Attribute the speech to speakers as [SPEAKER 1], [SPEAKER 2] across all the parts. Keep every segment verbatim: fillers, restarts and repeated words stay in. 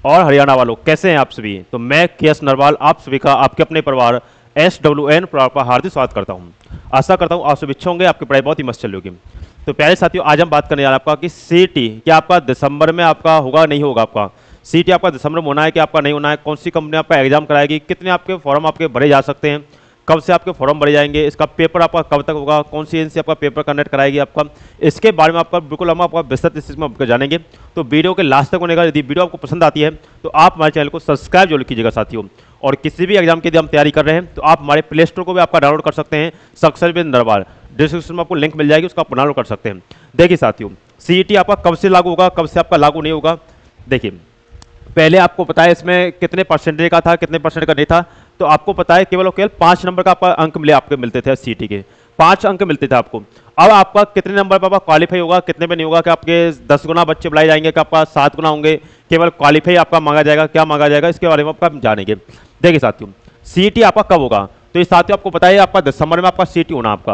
[SPEAKER 1] और हरियाणा वालों, कैसे हैं आप सभी। तो मैं के एस नरवाल आप सभी का आपके अपने परिवार एस डब्ल्यू एन परिवार का हार्दिक स्वागत करता हूं। आशा करता हूं आप सभी अच्छे होंगे, आपकी पढ़ाई बहुत ही मस्त चल रही होगी। तो प्यारे साथियों, आज हम बात करने जा रहे हैं आपका कि सी टी क्या आपका दिसंबर में आपका होगा नहीं होगा। आपका सी टी आपका दिसंबर में होना है कि आपका नहीं होना है, कौन सी कंपनी आपका एग्जाम कराएगी, कितने आपके फॉर्म आपके भरे जा सकते हैं, कब से आपके फॉर्म भरे जाएंगे, इसका पेपर आपका कब तक होगा, कौन सी एजेंसी आपका पेपर कंडक्ट कराएगी आपका, इसके बारे में आपका बिल्कुल हम आपका विस्तृत इस में आपको जानेंगे। तो वीडियो के लास्ट तक होने का, यदि वीडियो आपको पसंद आती है तो आप हमारे चैनल को सब्सक्राइब जरूर कीजिएगा साथियों। और किसी भी एग्जाम की यदि हम तैयारी कर रहे हैं तो आप हमारे प्ले स्टोर को भी आपका डाउनलोड कर सकते हैं, सक्सेस विद नरवाल। डिस्क्रिप्शन में आपको लिंक मिल जाएगी, उसका आप डाउनलोड कर सकते हैं। देखिए साथियों, सीईटी आपका कब से लागू होगा, कब से आपका लागू नहीं होगा। देखिए पहले आपको पता है इसमें कितने परसेंटेज का था, कितने परसेंट का नहीं था। तो आपको पता है केवल और केवल पांच नंबर का आपका अंक मिले, आपके मिलते थे सीटी के पांच अंक मिलते थे आपको। अब आपका कितने नंबर पर आपका क्वालिफाई होगा, कितने पे नहीं होगा, कि आपके दस गुना बच्चे बुलाए जाएंगे, कि आपका सात गुना होंगे, केवल क्वालिफाई आपका मांगा जाएगा, क्या मांगा जाएगा, इसके बारे में आपका हम जानेंगे। देखिए साथियों, सीटी आपका कब होगा, तो ये साथियों आपको पता है आपका दिसंबर में आपका सीटी होना, आपका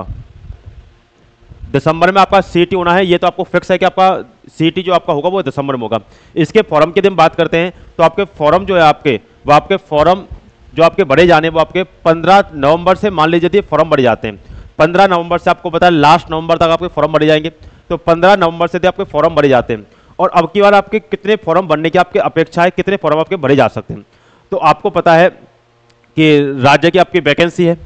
[SPEAKER 1] दिसंबर में आपका सीटी होना है। ये तो आपको फिक्स है कि आपका सीटी जो आपका होगा वो दिसंबर में होगा। इसके फॉर्म की दिन बात करते हैं तो आपके फॉर्म जो है आपके वो आपके फॉर्म जो आपके भरे जाने वो आपके पंद्रह नवंबर से, मान लीजिए फॉर्म भरे जाते हैं पंद्रह नवंबर से, आपको पता है लास्ट नवंबर तक आपके फॉर्म भरे जाएंगे। तो पंद्रह नवंबर से आपके फॉर्म भरे जाते हैं। और अब की बार आपके कितने फॉर्म भरने की आपकी अपेक्षा है, कितने फॉर्म आपके भरे जा सकते हैं। तो आपको पता है कि राज्य की आपकी वैकेंसी है,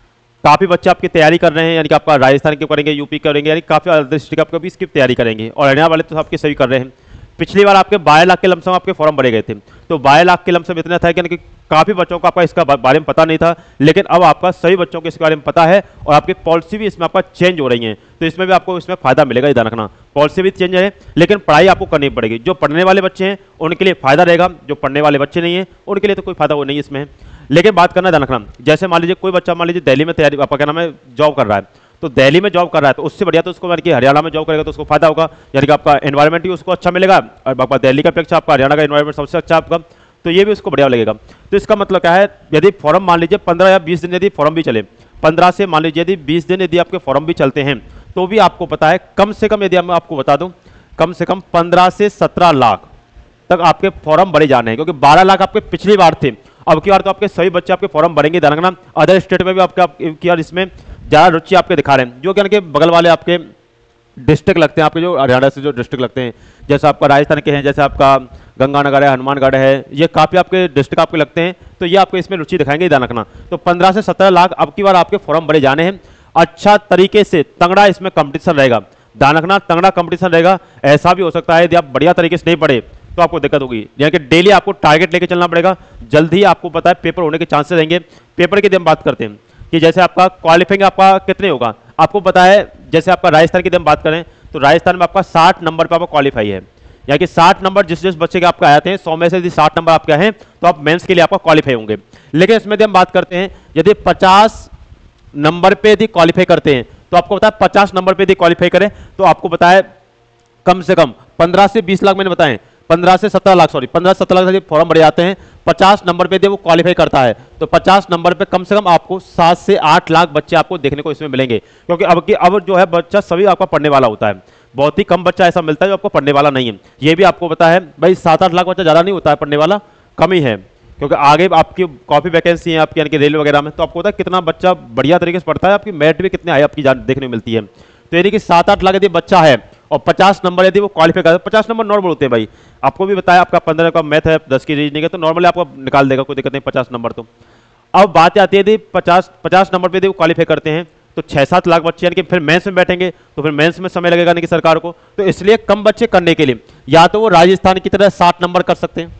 [SPEAKER 1] काफ़ी बच्चे आपकी तैयारी कर रहे हैं, यानी कि आपका राजस्थान के करेंगे, यूपी करेंगे, यानी काफ़ी अदर डिस्ट्रिक्ट आपको भी इसकी तैयारी करेंगे। और हरियाणा वाले तो आपके सभी कर रहे हैं। पिछली बार आपके बारह लाख के लमसम आपके फॉर्म भरे गए थे। तो बारह लाख के लमसम इतना था कि यानी कि काफ़ी बच्चों को आपका इसका बारे में पता नहीं था, लेकिन अब आपका सभी बच्चों को इसके बारे में पता है और आपकी पॉलिसी भी इसमें आपका चेंज हो रही है। तो इसमें भी आपको इसमें फायदा मिलेगा, ध्यान रखना। पॉलिसी भी चेंज है, लेकिन पढ़ाई आपको करनी पड़ेगी। जो पढ़ने वाले बच्चे हैं उनके लिए फायदा रहेगा, जो पढ़ने वाले बच्चे नहीं है उनके लिए तो कोई फायदा वो नहीं है इसमें। लेकिन बात करना ध्यान रखना, जैसे मान लीजिए कोई बच्चा मान लीजिए दिल्ली में तैयारी आपका क्या नाम है जॉब कर रहा है, तो दिल्ली में जॉब कर रहा है तो उससे बढ़िया तो उसको यानी कि हरियाणा में जॉब करेगा तो उसको फायदा होगा, यानी कि आपका एनवायरमेंट भी उसको अच्छा मिलेगा। और आपका दिल्ली का अपेक्षा आपका हरियाणा का एनवायरमेंट सबसे अच्छा आपका, तो ये भी उसको बढ़िया लगेगा। तो इसका मतलब क्या है, यदि फॉर्म मान लीजिए पंद्रह या बीस दिन यदि फॉर्म भी चले, पंद्रह से मान लीजिए यदि बीस दिन यदि आपके फॉर्म भी चलते हैं, तो भी आपको पता है कम से कम, यदि मैं आपको बता दूं, कम से कम पंद्रह से सत्रह लाख तक आपके फॉर्म भरे जाने हैं। क्योंकि बारह लाख आपके पिछली बार थे, अब की बार तो आपके सभी बच्चे आपके फॉर्म भरेंगे। ध्यान रखना, अदर स्टेट में भी आपके आपकी यार इसमें ज़्यादा रुचि आपके दिखा रहे हैं, जो कि के बगल वाले आपके डिस्ट्रिक्ट लगते हैं, आपके जो हरियाणा से जो डिस्ट्रिक्ट लगते हैं, जैसे आपका राजस्थान के हैं, जैसे आपका गंगानगर है, हनुमानगढ़ है, ये काफ़ी आपके डिस्ट्रिक्ट आपके लगते हैं। तो ये आपको इसमें रुचि दिखाएंगे, ध्यान रखना। तो पंद्रह से सत्रह लाख अब की बार आपके फॉर्म भरे जाने हैं। अच्छा तरीके से तगड़ा इसमें कंपटीशन रहेगा, ध्यान रखना, तगड़ा कंपटीशन रहेगा। ऐसा भी हो सकता है यदि आप बढ़िया तरीके से नहीं पढ़े तो आपको दिक्कत होगी, यानी कि डेली आपको टारगेट लेके चलना पड़ेगा। जल्द ही आपको पता है पेपर होने के चांसेस रहेंगे। पेपर की हम बात करते हैं कि जैसे आपका क्वालिफाइंग आपका कितने होगा, आपको पता है जैसे आपका राजस्थान की हम बात करें तो राजस्थान में आपका साठ नंबर पर आपका क्वालिफाई है, यानी कि साठ नंबर जिस जिस बच्चे के आपके आते हैं, सौ में से यदि साठ नंबर आपके हैं तो आप मेंस के लिए आपका क्वालिफाई होंगे। लेकिन इसमें हम बात करते हैं यदि पचास नंबर पे यदि क्वालिफाई करते हैं तो आपको पता है पचास नंबर पे यदि क्वालिफाई करें तो आपको पता है कम से कम पंद्रह से बीस लाख मैंने बताएं, पंद्रह से सत्रह लाख सॉरी पंद्रह से सत्रह लाख फॉर्म भरे जाते हैं। पचास नंबर पे यदि वो क्वालिफाई करता है तो पचास नंबर पे कम से कम आपको सात से आठ लाख बच्चे आपको देखने को इसमें मिलेंगे। क्योंकि अब की अब जो है बच्चा सभी आपका पढ़ने वाला होता है, बहुत ही कम बच्चा ऐसा मिलता है जो आपको पढ़ने वाला नहीं है। ये भी आपको पता है भाई, सात आठ लाख बच्चा ज़्यादा नहीं होता है पढ़ने वाला, कम ही है। क्योंकि आगे आपकी काफ़ी वैकेंसी है आपकी, यानी कि रेलवे वगैरह में, तो आपको पता है कितना बच्चा बढ़िया तरीके से पढ़ता है, आपकी मेरिट भी कितने आए आपकी जान देखने को मिलती है। तो यानी कि सात आठ लाख यदि बच्चा है और पचास नंबर यदि वो क्वालिफाई करता है, पचास नंबर नॉर्मल होते हैं भाई, आपको भी बताया आपका पंद्रह का मैथ है, दस की रीजनिंग है, तो नॉर्मली आपको निकाल देगा, कोई दिक्कत नहीं पचास नंबर। तो अब बात आती है यदि पचास पचास नंबर पे यदि वो क्वालिफाई करते हैं तो छः सात लाख बच्चे यानी कि फिर मेंस में बैठेंगे, तो फिर मेंस में समय लगेगा नहीं कि सरकार को। तो इसलिए कम बच्चे करने के लिए या तो वो राजस्थान की तरह साठ नंबर कर सकते हैं,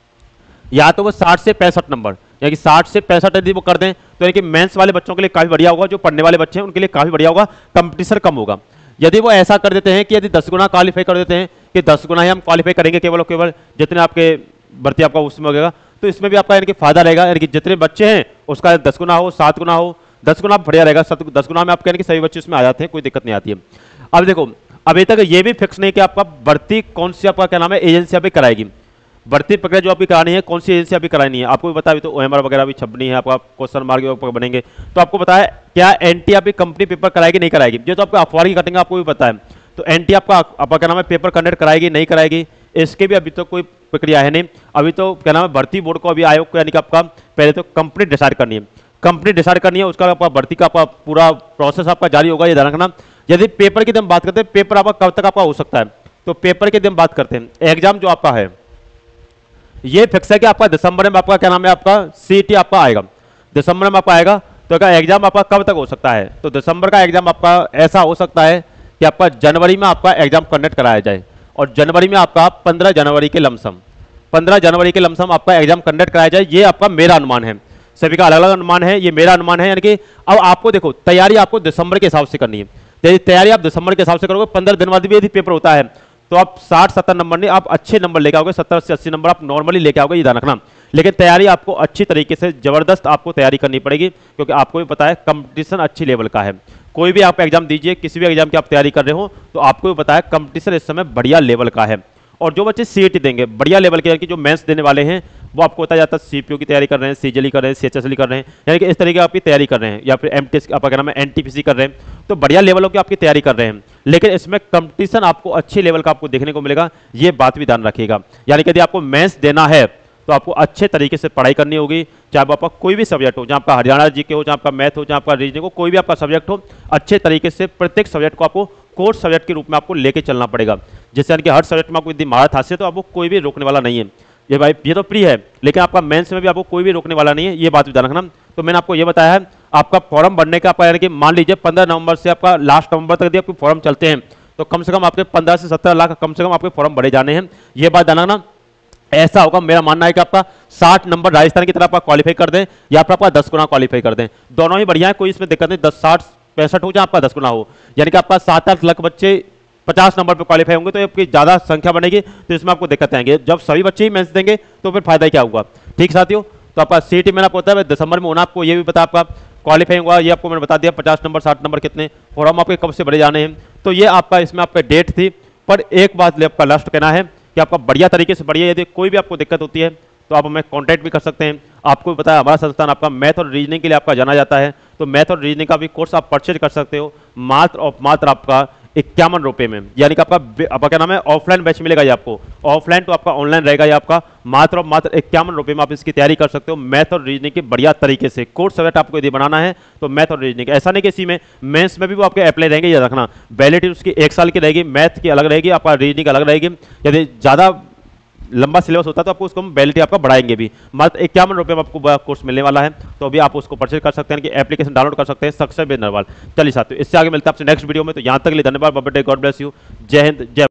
[SPEAKER 1] या तो वो साठ से पैंसठ नंबर, यानी कि साठ से पैंसठ यदि वो कर दें तो यानी कि मेंस वाले बच्चों के लिए काफ़ी बढ़िया होगा, जो पढ़ने वाले बच्चे हैं उनके लिए काफ़ी बढ़िया होगा, कंपटीशन कम होगा। यदि वो ऐसा कर देते हैं कि यदि दस गुना क्वालिफाई कर देते हैं कि दस गुना ही हम क्वालिफाई करेंगे केवल और केवल जितने आपके भर्ती आपका उसमें होगा, तो इसमें भी आपका यानी कि फायदा रहेगा, यानी कि जितने बच्चे हैं उसका दस गुना हो, सात गुना हो, दस गुना बढ़िया रहेगा। दस गुना में आपके यानी कि सभी बच्चे इसमें आ जाते हैं, कोई दिक्कत नहीं आती है। अब देखो, अभी तक ये भी फिक्स नहीं कि आपका भर्ती कौन सी आपका क्या नाम है एजेंसी अभी कराएगी, भर्ती प्रक्रिया जो आपकी करानी है कौन सी एजेंसी अभी करानी है। आपको भी पता है तो ओएमआर वगैरह भी छपनी है, आपका क्वेश्चन मार्क बनेंगे, तो आपको पता है क्या एनटी आपकी कंपनी पेपर कराएगी नहीं कराएगी, जो तो आपको अखबार की कटिंग आपको भी पता है। तो एनटी आपका आपका क्या नाम है पेपर कंडक्ट कराएगी नहीं कराएगी, इसके भी अभी तो कोई प्रक्रिया है नहीं। अभी तो क्या नाम है, भर्ती बोर्ड को अभी आयोग को यानी कि आपका पहले तो कंपनी डिसाइड करनी है, कंपनी डिसाइड करनी है, उसका आपका भर्ती का आपका पूरा प्रोसेस आपका जारी होगा, ये ध्यान रखना। यदि पेपर की हम बात करते हैं, पेपर आपका कब तक आपका हो सकता है, तो पेपर की हम बात करते हैं, एग्जाम जो आपका है ये फिक्स है कि आपका दिसंबर में आपका क्या नाम है, आपका सीईटी आपका आएगा, दिसंबर में आपका आएगा। तो क्या एग्जाम आपका कब तक हो सकता है, तो दिसंबर का एग्जाम आपका ऐसा हो सकता है कि आपका जनवरी में आपका एग्जाम कंडक्ट कराया जाए, और जनवरी में आपका पंद्रह जनवरी के लमसम पंद्रह जनवरी के लमसम आपका एग्जाम कंडक्ट कराया जाए। ये आपका मेरा अनुमान है, सभी का अलग अलग अनुमान है, ये मेरा अनुमान है। यानी कि अब आपको देखो तैयारी आपको दिसंबर के हिसाब से करनी है, यदि तैयारी आप दिसंबर के हिसाब से करोगे, पंद्रह दिन बाद भी यदि पेपर होता है तो आप साठ सत्तर नंबर नहीं, आप अच्छे नंबर लेके आओगे, सत्तर से अस्सी नंबर आप नॉर्मली लेके आओगे, ये ध्यान रखना। लेकिन तैयारी आपको अच्छी तरीके से जबरदस्त आपको तैयारी करनी पड़ेगी, क्योंकि आपको भी पता है कंपटीशन अच्छी लेवल का है। कोई भी आप एग्जाम दीजिए, किसी भी एग्जाम की आप तैयारी कर रहे हो तो आपको भी पता है कंपटीशन इस समय बढ़िया लेवल का है। और जो बच्चे सीईटी देंगे बढ़िया लेवल के, यानी कि जो मेंस देने वाले हैं, वो आपको बताया जाता है सीपीयू की तैयारी कर रहे हैं, सीजीएल कर रहे हैं, सीएचएसएल कर रहे हैं, यानी कि इस तरीके की आपकी तैयारी कर रहे हैं, या फिर एमटीएस आपका क्या नाम है एनटीपीसी कर रहे हैं, तो बढ़िया लेवलों की आपकी तैयारी कर रहे हैं। लेकिन इसमें कंपटीशन आपको अच्छे लेवल का आपको देखने को मिलेगा, ये बात भी ध्यान रखिएगा। यानी कि यदि आपको मेंस देना है तो आपको अच्छे तरीके से पढ़ाई करनी होगी, चाहे आपका कोई भी सब्जेक्ट हो, जहाँ आपका हरियाणा जी के हो, जहाँ आपका मैथ हो, जहाँ आपका रीजनिंग हो, कोई भी आपका सब्जेक्ट हो, अच्छे तरीके से प्रत्येक सब्जेक्ट को आपको कोर्स सब्जेक्ट के रूप में आपको लेके चलना पड़ेगा, जिससे यानी कि हर सब्जेक्ट में आपको यदि महारत हासिल है तो आपको कोई भी रोकने वाला नहीं है। ये भाई ये तो प्री है, लेकिन आपका मेंस में भी आपको कोई भी रोकने वाला नहीं है, ये बात भी ध्यान रखना। तो मैंने आपको ये बताया है, आपका फॉर्म भरने का आपका यानी कि मान लीजिए पंद्रह नवंबर से आपका लास्ट नवंबर तक यदि आपके फॉर्म चलते हैं तो कम से कम आपके पंद्रह से सत्रह लाख कम से कम आपके फॉर्म भरे जाने हैं, ये बात ध्यान रखना। ऐसा होगा, मेरा मानना है कि आपका साठ नंबर राजस्थान की तरफ आपका क्वालिफाई कर दें, या फिर आपका दस गुना क्वालिफाई कर दें, दोनों ही बढ़िया है, कोई इसमें दिक्कत नहीं। दस साठ पैंसठ हो जाए, आपका दस गुना हो, यानी कि आपका सात आठ लाख बच्चे पचास नंबर पे क्वालिफाई होंगे, तो आपकी ज्यादा संख्या बनेगी, तो इसमें आपको दिक्कत आएंगे। जब सभी बच्चे ही मेंस देंगे तो फिर फायदा क्या होगा। ठीक साथियों, तो आपका सीईटी मैंने आपको बताया दिसंबर में होना, आपको ये भी पता आपका क्वालिफाई होगा, ये आपको मैंने बता दिया पचास नंबर साठ नंबर कितने फॉर्म आपके कब से भरे जाने हैं, तो ये आपका इसमें आपका डेट थी। पर एक बात आपका लास्ट कहना है कि आपका बढ़िया तरीके से बढ़िया, यदि कोई भी आपको दिक्कत होती है तो आप हमें कांटेक्ट भी कर सकते हैं। आपको भी पता है हमारा संस्थान आपका मैथ और रीजनिंग के लिए आपका जाना जाता है, तो मैथ और रीजनिंग का भी कोर्स आप परचेज कर सकते हो मात्र और मात्र आपका इक्यावन रुपए में, यानी कि आपका आपका क्या नाम है ऑफलाइन बैच मिलेगा ये आपको, ऑफलाइन तो आपका ऑनलाइन रहेगा ये आपका, मात्र और मात्र इक्यावन रुपए में आप इसकी तैयारी कर सकते हो मैथ और रीजनिंग की बढ़िया तरीके से। कोर्स सब्जेक्ट आपको यदि बनाना है तो मैथ और रीजनिंग, ऐसा नहीं कि इसी में मेंस में भी वो आपके अप्लाई रहेंगे, याद रखना वैलिडिटी उसकी एक साल की रहेगी, मैथ की अलग रहेगी, आपका रीजनिंग अलग रहेगी। यदि ज़्यादा लंबा सिलेबस होता है तो आपको उसको हम वैलिडिटी आपका बढ़ाएंगे भी, मात्र इक्यावन रुपये में आपको कोर्स मिलने वाला है, तो अभी आप उसको परचेज कर सकते हैं कि एप्लीकेशन डाउनलोड कर सकते हैं सक्सेस विद नरवाल। चलिए साथियों, इससे आगे मिलते हैं आपसे नेक्स्ट वीडियो में, तो यहाँ तक के लिए धन्यवाद, bye bye, God bless you, जय हिंद, जय